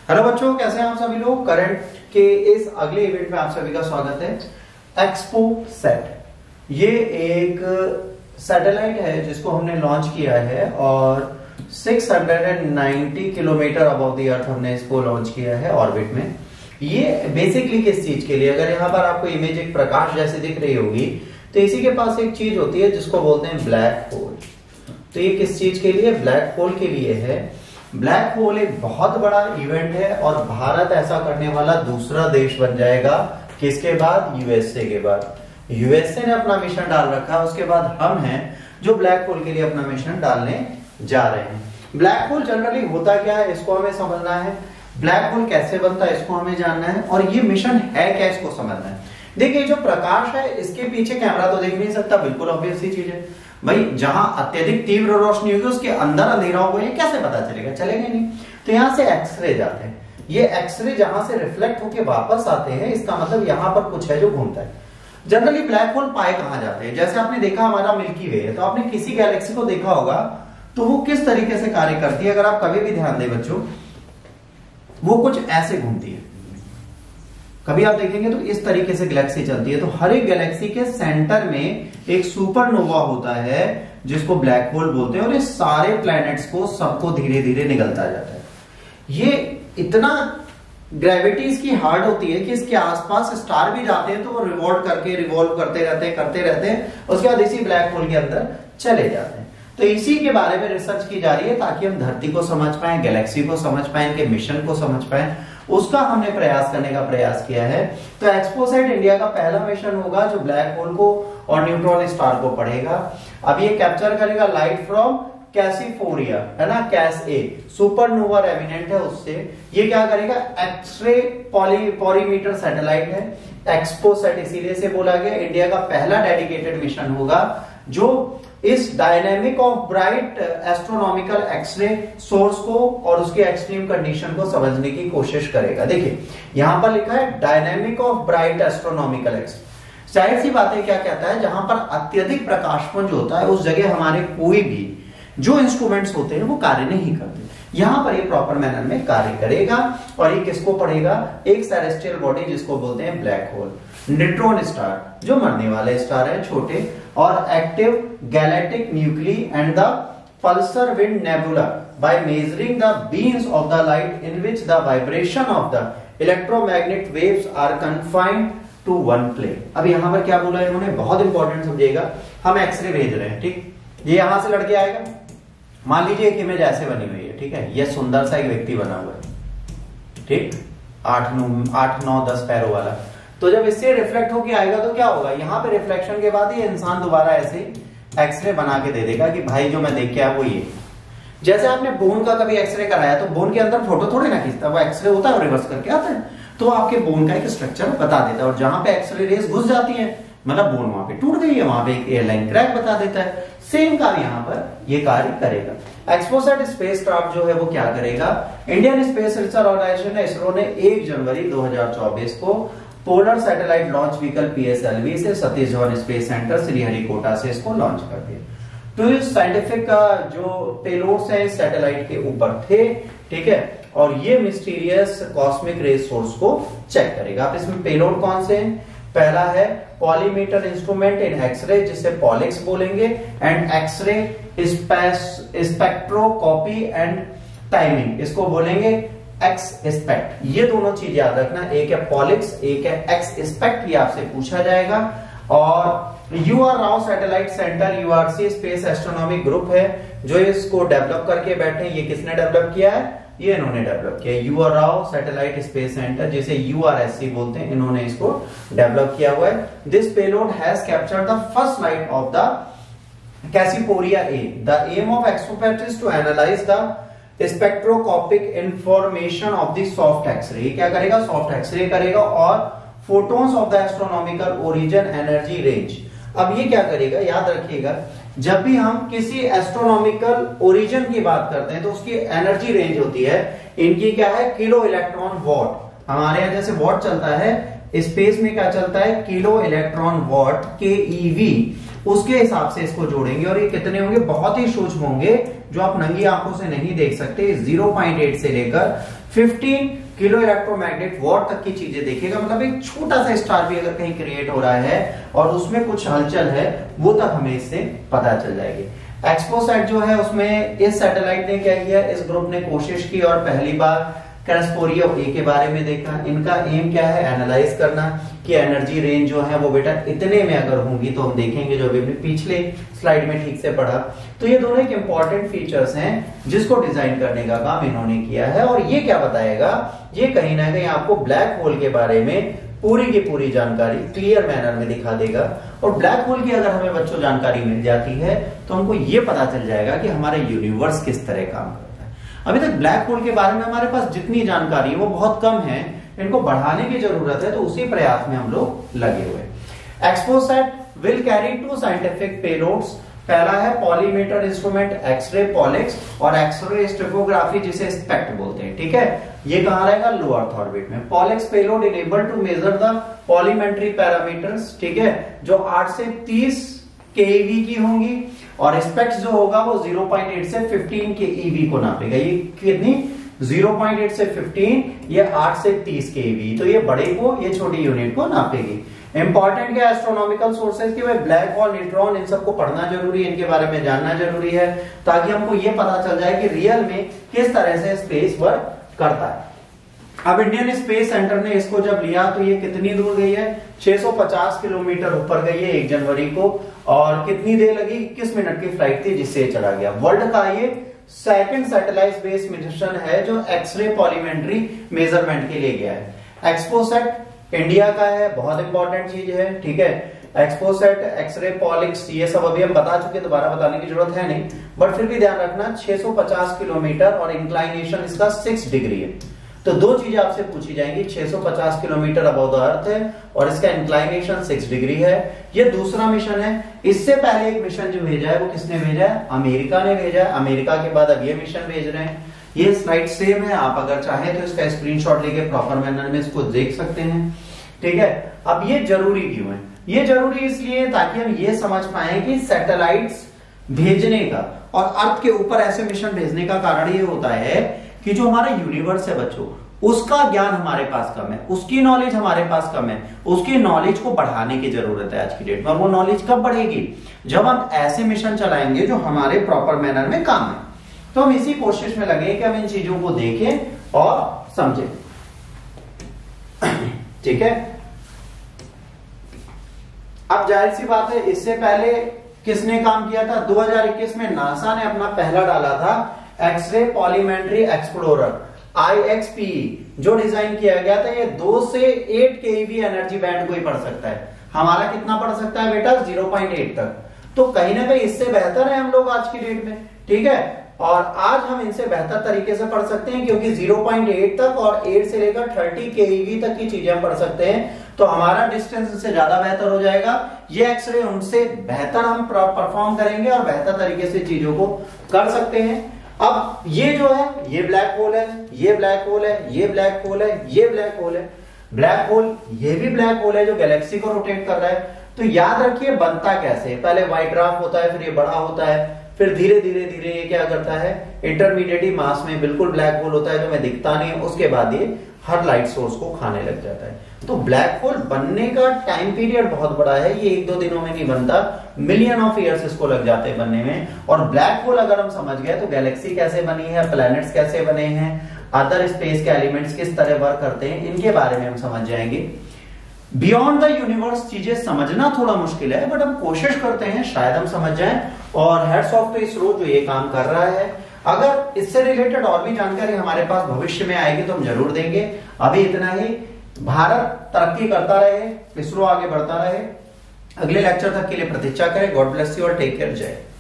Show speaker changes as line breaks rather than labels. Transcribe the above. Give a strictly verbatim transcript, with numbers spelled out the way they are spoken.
Hello बच्चों, कैसे हैं आप सभी लोग। करंट के इस अगले इवेंट में आप सभी का स्वागत है। एक्सपो सेट ये एक सैटेलाइट है जिसको हमने लॉन्च किया है और छह सौ नब्बे किलोमीटर अबव द अर्थ हमने इसको लॉन्च किया है ऑर्बिट में। ये बेसिकली किस चीज के लिए, अगर यहाँ पर आपको इमेज एक प्रकाश जैसे दिख रही होगी तो इसी के पास एक चीज होती है जिसको बोलते हैं ब्लैक होल। तो ये किस चीज के लिए, ब्लैक होल के लिए है। ब्लैक होल एक बहुत बड़ा इवेंट है और भारत ऐसा करने वाला दूसरा देश बन जाएगा। किसके बाद? यूएसए के बाद। यूएसए ने अपना मिशन डाल रखा है, उसके बाद हम हैं जो ब्लैक होल के लिए अपना मिशन डालने जा रहे हैं। ब्लैक होल जनरली होता क्या है इसको हमें समझना है, ब्लैक होल कैसे बनता है इसको हमें जानना है, और ये मिशन है क्या इसको समझना है। देखिए, जो प्रकाश है इसके पीछे कैमरा तो देख नहीं सकता, बिल्कुल ऑब्वियस सी चीज है भाई। जहां अत्यधिक तीव्र रोशनी होगी उसके अंदर अंधेरा होगा, ये कैसे पता चलेगा, चलेगा नहीं। तो यहां से एक्सरे जाते हैं, ये एक्सरे जहां से रिफ्लेक्ट होकर वापस आते हैं, इसका मतलब यहां पर कुछ है जो घूमता है। जनरली ब्लैक होल पाए कहां जाते हैं, जैसे आपने देखा हमारा मिल्की वे है, तो आपने किसी गैलेक्सी को देखा होगा तो वो किस तरीके से कार्य करती है। अगर आप कभी भी ध्यान दें बच्चों, वो कुछ ऐसे घूमती है। कभी आप देखेंगे तो इस तरीके से गैलेक्सी चलती है। तो हर एक गैलेक्सी के सेंटर में एक सुपरनोवा होता है जिसको ब्लैक होल बोलते हैं, और ये सारे प्लैनेट्स को सबको धीरे धीरे निगलता जाता है। ये इतना ग्रेविटी इसकी हार्ड होती है कि इसके आसपास स्टार भी जाते हैं तो वो रिवॉल्व करके रिवॉल्व करते रहते हैं करते रहते हैं उसके बाद इसी ब्लैक होल के अंदर चले जाते हैं। तो इसी के बारे में रिसर्च की जा रही है ताकि हम धरती को समझ पाए, गैलेक्सी को समझ पाए, इनके मिशन को समझ पाए, उसका हमने प्रयास करने का प्रयास किया है। तो एक्सपोसेट इंडिया का पहला मिशन होगा जो ब्लैक होल को और न्यूट्रॉन स्टार को पढ़ेगा। अब ये कैप्चर करेगा लाइट फ्रॉम कैसिफोरिया, है ना, कैस ए सुपरनोवा रेमिनेंट है उससे। ये क्या करेगा, एक्सरे पॉली पॉलीमीटर सैटेलाइट है, एक्सपोसेट इसीलिए से बोला गया। इंडिया का पहला डेडिकेटेड मिशन होगा जो इस dynamic of bright astronomical X ray source को और उसके एक्सट्रीम कंडीशन को समझने की कोशिश करेगा। देखिए यहां पर लिखा है dynamic of bright astronomical X ray. जाहिर सी बात है, क्या कहता है, जहां पर अत्यधिक प्रकाशपुंज होता है उस जगह हमारे कोई भी जो इंस्ट्रूमेंट्स होते हैं वो कार्य नहीं करते। यहां पर ये प्रॉपर मैनर में कार्य करेगा और ये किसको पढ़ेगा, एक सेलेस्टियल बॉडी जिसको बोलते हैं ब्लैक होल, न्यूट्रॉन स्टार जो मरने वाले स्टार है छोटे, और active galactic nuclei and the pulsar wind nebula by measuring the beams of the light in which the vibration of the electromagnetic waves are confined to one plane. अब यहां पर क्या बोला इन्होंने, बहुत इंपॉर्टेंट समझिएगा। हम एक्सरे भेज रहे हैं, ठीक, ये यहां से लड़के आएगा। मान लीजिए एक इमेज ऐसे बनी हुई है, ठीक है, ये सुंदर सा एक व्यक्ति बना हुआ है, ठीक, आठ नौ आठ नौ दस पैरों वाला। तो जब इससे रिफ्लेक्ट होके आएगा तो क्या होगा, यहाँ पे रिफ्लेक्शन के बाद ये इंसान दोबारा ऐसे एक्सरे बना के दे देगा कि भाई जो मैं देख के आया वो ये। जैसे आपने बोन का कभी एक्सरे कराया तो बोन के अंदर फोटो थोड़े ना खींचता, वो एक्सरे होता है और रिवर्स करके आता है, तो आपके बोन का एक स्ट्रक्चर बता देता है। और जहां पे एक्सरे रेज घुस जाती है मतलब बोन वहां पे टूट गई है, वहां पे एक एयरलाइन क्रैक बता देता है। सेम कार्य यहाँ पर ये कार्य करेगा। एक्सपोसेट स्पेसक्राफ्ट जो है वो क्या करेगा, Indian space research organisation ISRO ने एक जनवरी दो हजार चौबीस को polar satellite launch vehicle PSLV से सतीश धवन स्पेस सेंटर श्रीहरिकोटा से इसको लॉन्च कर दिया। तो इस साइंटिफिक का जो पेलोड्स है इस सैटेलाइट के ऊपर थे, ठीक है, और ये मिस्टीरियस कॉस्मिक रे सोर्स को चेक करेगा। अब इसमें पेलोड कौन से हैं, पहला है पॉलीमीटर इंस्ट्रूमेंट इन एक्सरे जिसे पॉलिक्स बोलेंगे, and X ray spectroscopy and timing इसको बोलेंगे एक्स स्पेक्ट। ये दोनों चीज याद रखना, एक है पॉलिक्स एक है एक्स स्पेक्ट, ये आपसे पूछा जाएगा। और U R Rao satellite centre URC space astronomy group है जो इसको डेवलप करके बैठे। ये किसने डेवलप किया है, ये इन्होंने डेवलप किया। U R Rao satellite space centre जिसे यूआरएससी बोलते हैं, इन्होंने इसको डेवलप किया हुआ है। This payload has captured the first light of the Cassiopeia A. The aim of XPoSat is to analyse the spectroscopic information of the soft X ray. क्या करेगा, सॉफ्ट एक्सरे करेगा, और photons of the astronomical origin energy range. अब ये क्या करेगा, याद रखिएगा, जब भी हम किसी एस्ट्रोनॉमिकल ओरिजिन की बात करते हैं तो उसकी एनर्जी रेंज होती है, इनकी क्या है, किलो इलेक्ट्रॉन वॉट। हमारे यहां जैसे वॉट चलता है, स्पेस में क्या चलता है, kilo electron watt K EV, उसके हिसाब से इसको जोड़ेंगे। और ये कितने होंगे, बहुत ही सूक्ष्म होंगे जो आप नंगी आंखों से नहीं देख सकते। ज़ीरो पॉइंट एट से लेकर फिफ्टीन किलो इलेक्ट्रोमैग्नेट वॉट तक की चीजें देखेगा, मतलब एक छोटा सा स्टार भी अगर कहीं क्रिएट हो रहा है और उसमें कुछ हलचल है वो तक हमें इससे पता चल जाएगी। एक्सपोसैट जो है उसमें इस सैटेलाइट ने क्या किया, इस ग्रुप ने कोशिश की और पहली बार कैरस्पोरिया ए के बारे में देखा। इनका एम क्या है, एनालाइज करना कि एनर्जी रेंज जो है वो बेटा इतने में अगर होंगी, तो हम देखेंगे जो अभी हमने पिछले स्लाइड में ठीक से पढ़ा। तो ये दोनों एक इंपॉर्टेंट फीचर्स हैं जिसको डिजाइन करने का काम इन्होंने किया है। और ये क्या बताएगा, ये कहीं ना कहीं आपको ब्लैक होल के बारे में पूरी की पूरी जानकारी क्लियर मैनर में दिखा देगा। और ब्लैक होल की अगर हमें बच्चों जानकारी मिल जाती है तो हमको ये पता चल जाएगा कि हमारा यूनिवर्स किस तरह काम करता है। अभी तक ब्लैक होल के बारे में हमारे पास जितनी जानकारी है वो बहुत कम है, इनको बढ़ाने की जरूरत है, तो उसी प्रयास में हम लोग लगे हुए। XPoSat will carry two scientific payloads. पहला है पॉलीमीटर इंस्ट्रूमेंट एक्सरे पॉलिक्स और एक्सरे स्टेफोग्राफी जिसे स्पेक्ट बोलते हैं, ठीक है। ये कहां रहेगा, लो अर्थ ऑर्बिट में। POLIX payload enable to measure the polarimetry parameters, ठीक है, जो आठ से तीस केवी की होंगी। और स्पेक्ट जो होगा वो ज़ीरो पॉइंट एट से फिफ्टीन के ईवी को नापेगा। ये कितनी, ज़ीरो पॉइंट एट से फिफ्टीन, ये आठ से तीस केवी, तो ये बड़े को, ये छोटी यूनिट को नापेगी। इंपॉर्टेंट क्या, एस्ट्रोनॉमिकल सोर्सेज की ब्लैक होल, न्यूट्रॉन, इन सबको पढ़ना जरूरी है, इनके बारे में जानना जरूरी है, ताकि हमको ये पता चल जाए कि रियल में किस तरह से स्पेस वर्क करता है। अब इंडियन स्पेस सेंटर ने इसको जब लिया तो ये कितनी दूर गई है, छह सौ पचास किलोमीटर ऊपर गई है एक जनवरी को। और कितनी देर लगी, इक्कीस मिनट की फ्लाइट थी जिससे चला गया। वर्ल्ड का ये सेकंड सैटेलाइट बेस्ड मिशन है जो एक्सरे पॉलीमेट्री मेजरमेंट के लिए गया है। एक्सपोसैट इंडिया का है, बहुत इंपॉर्टेंट चीज है, ठीक है। एक्सपोसैट, एक्सरे पॉलिक्स, ये सब अभी हम बता चुके, दोबारा बताने की जरूरत है नहीं, बट फिर भी ध्यान रखना छह सौ पचास किलोमीटर और इंक्लाइनेशन इसका सिक्स डिग्री है। तो दो चीजें आपसे पूछी जाएंगी, छह सौ पचास किलोमीटर अबव द अर्थ है और इसका इंक्लाइनेशन सिक्स डिग्री है। ये दूसरा मिशन है। इससे पहले एक मिशन जो भेजा है वो किसने भेजा है, अमेरिका ने भेजा है। अमेरिका के बाद अब ये मिशन भेज रहे हैं। ये स्लाइड सेम है, आप अगर चाहें तो इसका स्क्रीनशॉट लेके प्रॉपर मैनर में इसको देख सकते हैं, ठीक है। अब ये जरूरी क्यों है, ये जरूरी इसलिए ताकि हम ये समझ पाए कि सैटेलाइट्स भेजने का और अर्थ के ऊपर ऐसे मिशन भेजने का कारण ये होता है कि जो हमारा यूनिवर्स है बच्चों, उसका ज्ञान हमारे पास कम है, उसकी नॉलेज हमारे पास कम है, उसकी नॉलेज को बढ़ाने की जरूरत है आज की डेट में। और वो नॉलेज कब बढ़ेगी, जब हम ऐसे मिशन चलाएंगे जो हमारे प्रॉपर मैनर में काम है। तो हम इसी कोशिश में लगे कि हम इन चीजों को देखें और समझें, ठीक है। अब जाहिर सी बात है, इससे पहले किसने काम किया था, दो हज़ार इक्कीस में नासा ने अपना पहला डाला था X ray polarimetry explorer I X P, जो डिजाइन किया गया था। ये दो से एट केवी एनर्जी बैंड को ही पढ़ सकता है। हमारा कितना पढ़ सकता है बेटा, ज़ीरो पॉइंट एट तक। तो कहीं ना कहीं इससे बेहतर है हम लोग आज की डेट में, ठीक है। और आज हम इनसे बेहतर तरीके से पढ़ सकते हैं क्योंकि ज़ीरो पॉइंट एट तक और आठ से लेकर तीस केवी तक की चीजें हम पढ़ सकते हैं। तो हमारा डिस्टेंस से ज्यादा बेहतर हो जाएगा। ये एक्सरे उनसे बेहतर हम परफॉर्म करेंगे और बेहतर तरीके से चीजों को कर सकते हैं। अब ये जो है, ये ब्लैक होल है, ये ब्लैक होल है, ये ब्लैक होल है, ये ब्लैक होल है। ब्लैक होल, ये भी ब्लैक होल है जो गैलेक्सी को रोटेट कर रहा है। तो याद रखिए बनता कैसे, पहले व्हाइट ड्वार्फ होता है, फिर ये बड़ा होता है, फिर धीरे धीरे धीरे ये क्या करता है, इंटरमीडिएट मास में बिल्कुल ब्लैक होल होता है जो हमें दिखता नहीं है। उसके बाद ये हर लाइट सोर्स को खाने लग जाता है। तो ब्लैक होल बनने का टाइम पीरियड बहुत बड़ा है, ये एक दो दिनों में नहीं बनता, मिलियन ऑफ ईयर्स इसको लग जाते हैं बनने में। और ब्लैक होल अगर हम समझ गए तो गैलेक्सी कैसे बनी है, प्लैनेट्स कैसे बने हैं, अदर स्पेस के एलिमेंट्स किस तरह वर्क करते हैं, इनके बारे में हम समझ जाएंगे। बियॉन्ड द यूनिवर्स चीजें समझना थोड़ा मुश्किल है, बट हम कोशिश करते हैं शायद हम समझ जाएं। और हेड्स ऑफ टू इसरो जो ये काम कर रहा है। अगर इससे रिलेटेड और भी जानकारी हमारे पास भविष्य में आएगी तो हम जरूर देंगे। अभी इतना ही। भारत तरक्की करता रहे, इसरो आगे बढ़ता रहे। अगले लेक्चर तक के लिए प्रतीक्षा करें। गॉड ब्लेस यू और टेक केयर। जय।